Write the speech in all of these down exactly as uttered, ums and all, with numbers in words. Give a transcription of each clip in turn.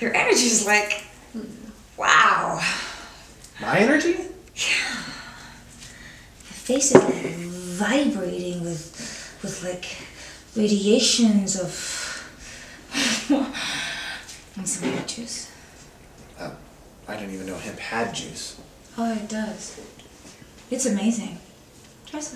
Your energy is like, wow. My energy? Yeah. The face is like vibrating with, with like radiations of. Want some hemp juice? Uh, I didn't even know hemp had juice. Oh, it does. It's amazing. Try some.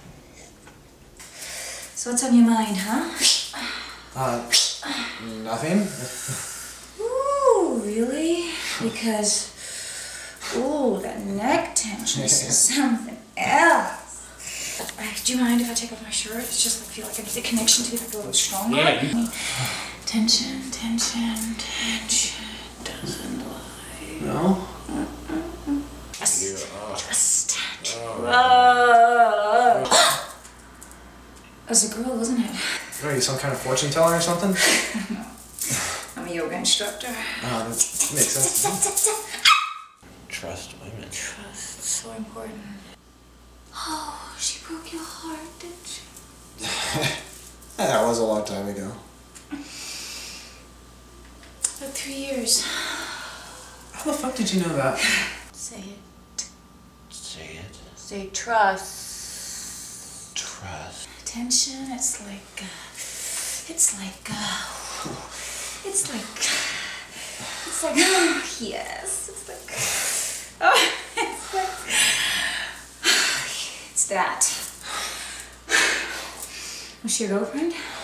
So what's on your mind, huh? Uh, nothing. Ooh, really? Because, ooh, that neck tension is something else. Uh, do you mind if I take off my shirt? It's just I feel like I need the connection to be like a little stronger. Yeah. You... Tension, tension, tension doesn't lie. No? Mm-mm-mm. Just, Yeah, uh, just tension. uh, Whoa. As a girl, wasn't it? Are you some kind of fortune teller or something? No. I'm a yoga instructor. Oh, that makes sense. Trust women. Trust, so important. Oh, she broke your heart, did she? That was a long time ago. About three years. How the fuck did you know that? Say it. Say it. Say trust. Trust. Tension, it's like, uh, it's like, uh, it's like, it's like, oh, yes, it's like, oh, it's like, it's that. Was she your girlfriend?